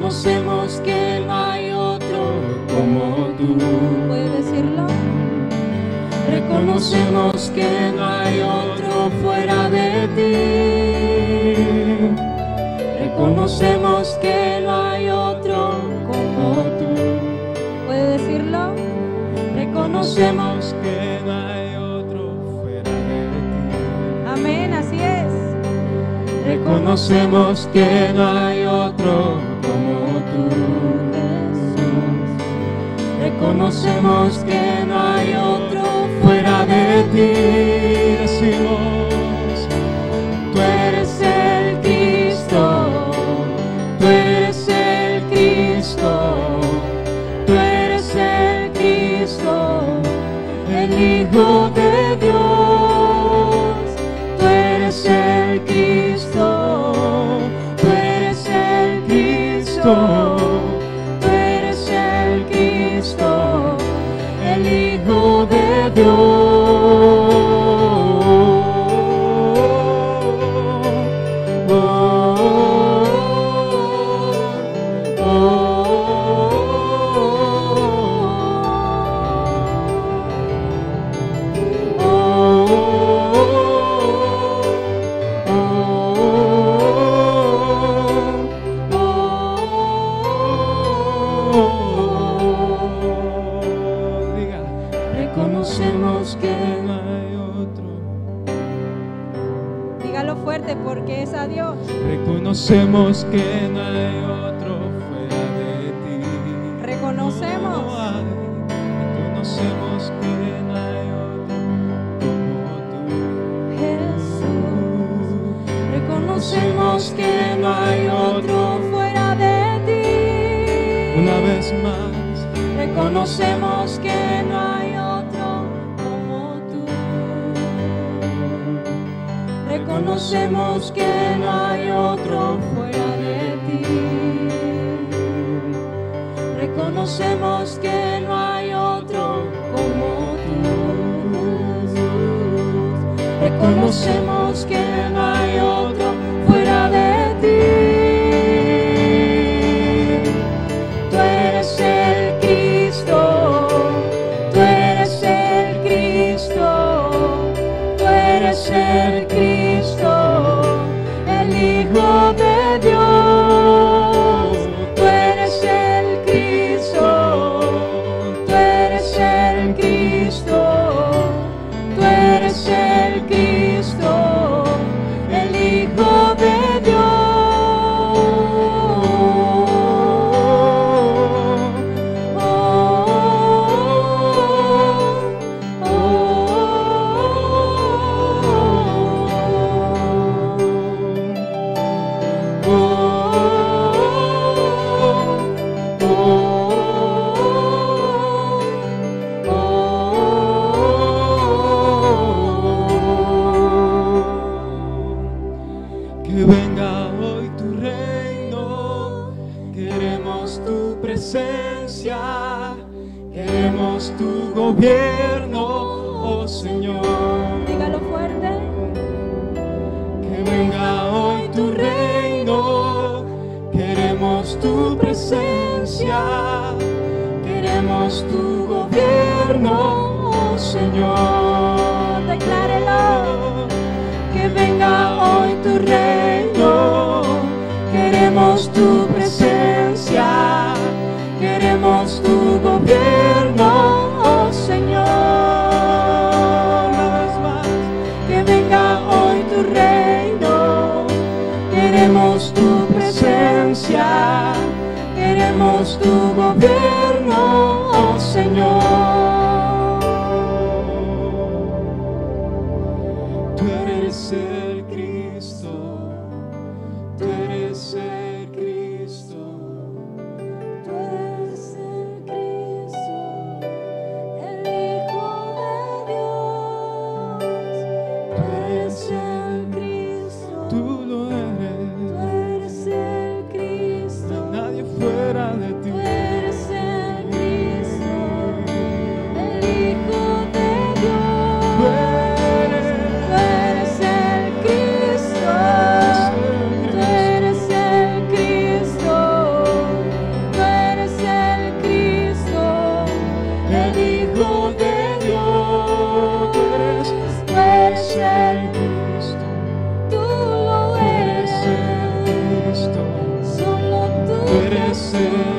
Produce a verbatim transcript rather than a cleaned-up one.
Reconocemos que no hay otro como tú. ¿Puede decirlo? Reconocemos que no hay otro fuera de ti. Reconocemos que no hay otro como tú. ¿Puede decirlo? Reconocemos que no hay otro fuera de ti. Amén, así es. Reconocemos que no hay otro como tú. Reconocemos que no hay otro fuera de ti. Decimos, tú eres el Cristo, tú eres el Cristo, tú eres el Cristo, el Hijo de Dios. Tú eres el Cristo, tú eres el Cristo, tú eres el Cristo, el Hijo de Dios. Reconocemos que no hay otro. Dígalo fuerte porque es a Dios. Reconocemos que no hay otro fuera de ti. Reconocemos. No hay. Reconocemos que no hay otro como tú. Jesús. Reconocemos que no hay otro. Fuera de ti. Una vez más. Reconocemos que no hay otro como tú. Reconocemos que no hay otro fuera de ti. Reconocemos que no hay otro como tú. Reconocemos que no hay otro fuera de ti. Tú eres el Cristo, tú eres el Cristo, tú eres el Cristo, el Hijo de Dios. Tú eres el Cristo, tú eres el Cristo, tú eres el Cristo, el Hijo de Dios. Que venga hoy tu reino, queremos tu presencia, queremos tu gobierno, oh Señor. Dígalo fuerte. Que venga hoy tu reino, queremos tu presencia, queremos tu gobierno, oh Señor. Declárelo. Que venga hoy tu reino, queremos tu presencia, queremos tu gobierno, oh Señor. Una vez más, que venga hoy tu reino, queremos tu presencia, queremos tu gobierno, oh Señor. Tú eres el Cristo, tú eres el Cristo, Tú eres el Cristo, el Hijo de Dios. Tú eres el Cristo, tú lo tú eres. eres el No Cristo, hay nadie fuera de ti. tú eres el ser.